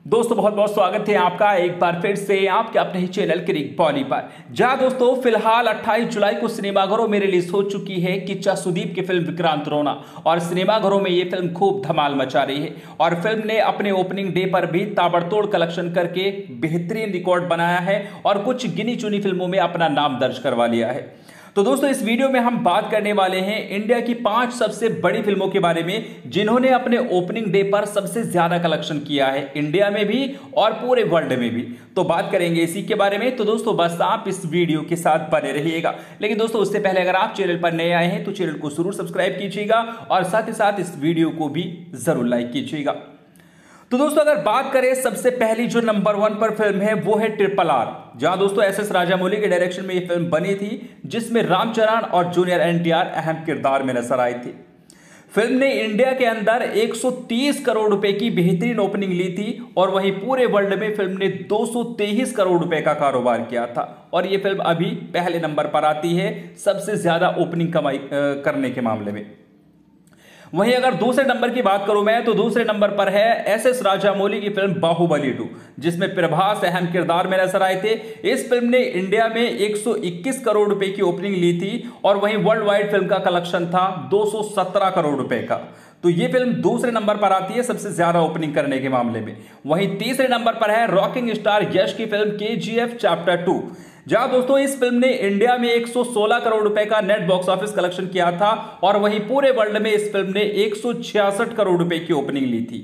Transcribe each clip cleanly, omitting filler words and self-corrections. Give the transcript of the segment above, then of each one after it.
दोस्तों बहुत बहुत स्वागत है आपका एक बार फिर से आपके अपने ही चैनल क्रिक पॉली पर। जहां दोस्तों फिलहाल 28 जुलाई को सिनेमाघरों में रिलीज हो चुकी है किच्चा सुदीप की फिल्म विक्रांत रोना और सिनेमाघरों में ये फिल्म खूब धमाल मचा रही है और फिल्म ने अपने ओपनिंग डे पर भी ताबड़तोड़ कलेक्शन करके बेहतरीन रिकॉर्ड बनाया है और कुछ गिनी चुनी फिल्मों में अपना नाम दर्ज करवा लिया है। तो दोस्तों इस वीडियो में हम बात करने वाले हैं इंडिया की 5 सबसे बड़ी फिल्मों के बारे में जिन्होंने अपने ओपनिंग डे पर सबसे ज्यादा कलेक्शन किया है, इंडिया में भी और पूरे वर्ल्ड में भी। तो बात करेंगे इसी के बारे में। तो दोस्तों बस आप इस वीडियो के साथ बने रहिएगा। लेकिन दोस्तों उससे पहले अगर आप चैनल पर नए आए हैं तो चैनल को जरूर सब्सक्राइब कीजिएगा और साथ ही साथ इस वीडियो को भी जरूर लाइक कीजिएगा। तो दोस्तों अगर बात करें सबसे पहली जो नंबर 1 पर फिल्म है वो है RRR, जहां दोस्तों एस राजामौली के डायरेक्शन में ये फिल्म बनी थी जिसमें रामचरण और जूनियर NTR अहम किरदार में नजर आए थे। फिल्म ने इंडिया के अंदर 130 करोड़ रुपए की बेहतरीन ओपनिंग ली थी और वहीं पूरे वर्ल्ड में फिल्म ने 223 करोड़ रुपए का कारोबार किया था और यह फिल्म अभी पहले नंबर पर आती है सबसे ज्यादा ओपनिंग कमाई करने के मामले में। वहीं अगर दूसरे नंबर की बात करूं मैं तो दूसरे नंबर पर है एस राजामौली की फिल्म बाहुबली 2, जिसमें प्रभास अहम किरदार में नजर आए थे। इस फिल्म ने इंडिया में 121 करोड़ रुपए की ओपनिंग ली थी और वहीं वर्ल्ड वाइड फिल्म का कलेक्शन था 217 करोड़ रुपए का। तो ये फिल्म दूसरे नंबर पर आती है सबसे ज्यादा ओपनिंग करने के मामले में। वहीं तीसरे नंबर पर है रॉकिंग स्टार यश की फिल्म KGF चैप्टर 2, जहां दोस्तों इस फिल्म ने इंडिया में 116 करोड़ रुपए का नेट बॉक्स ऑफिस कलेक्शन किया था और वहीं पूरे वर्ल्ड में इस फिल्म ने 166 करोड़ रुपए की ओपनिंग ली थी।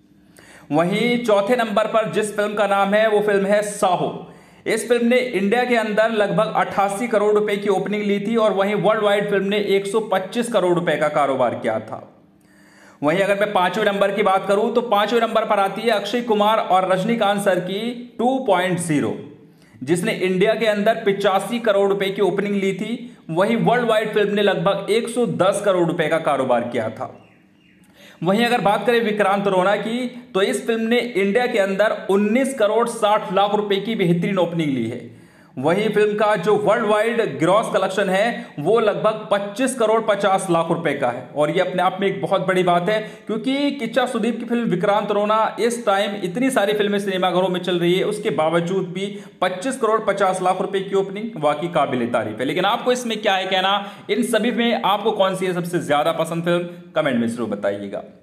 वहीं चौथे नंबर पर जिस फिल्म का नाम है वो फिल्म है साहो। इस फिल्म ने इंडिया के अंदर लगभग 88 करोड़ रुपए की ओपनिंग ली थी और वहीं वर्ल्ड वाइड फिल्म ने 125 करोड़ रुपए का कारोबार किया था। वहीं अगर मैं 5वें नंबर की बात करूं तो 5वें नंबर पर आती है अक्षय कुमार और रजनीकांत सर की 2.0, जिसने इंडिया के अंदर 85 करोड़ रुपए की ओपनिंग ली थी। वहीं वर्ल्ड वाइड फिल्म ने लगभग 110 करोड़ रुपए का कारोबार किया था। वहीं अगर बात करें विक्रांत रोना की तो इस फिल्म ने इंडिया के अंदर 19 करोड़ 60 लाख रुपए की बेहतरीन ओपनिंग ली है। वहीं फिल्म का जो वर्ल्ड वाइड ग्रॉस कलेक्शन है वो लगभग 25 करोड़ 50 लाख रुपए का है और ये अपने आप में एक बहुत बड़ी बात है, क्योंकि किच्चा सुदीप की फिल्म विक्रांत रोना इस टाइम इतनी सारी फिल्में सिनेमाघरों में चल रही है, उसके बावजूद भी 25 करोड़ 50 लाख रुपए की ओपनिंग वाकई काबिल तारीफ है। लेकिन आपको इसमें क्या है कहना, इन सभी में आपको कौन सी है सबसे ज्यादा पसंद फिल्म, कमेंट में जरूर बताइएगा।